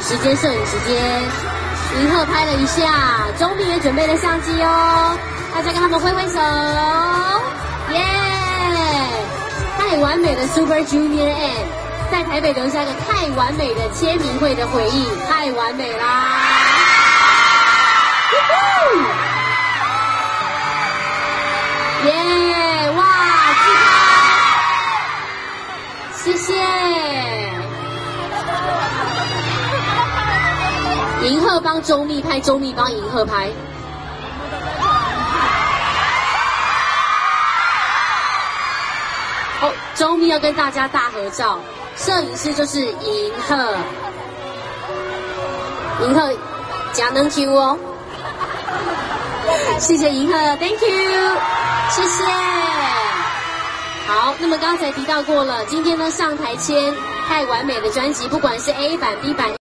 时间，摄影时间。银赫拍了一下，钟明也准备了相机哦，大家跟他们挥挥手，耶！太完美的 Super Junior M， 在台北留下一个太完美的签名会的回忆，太完美啦！耶！哇，自拍，谢谢。银赫帮钟宓拍，钟宓帮银赫拍。哦，钟宓要跟大家大合照，摄影师就是银赫，银赫加能 Q 哦，谢谢银赫 ，Thank you， 谢谢。好，那么刚才提到过了，今天呢上台签太完美的专辑，不管是 A 版、B 版。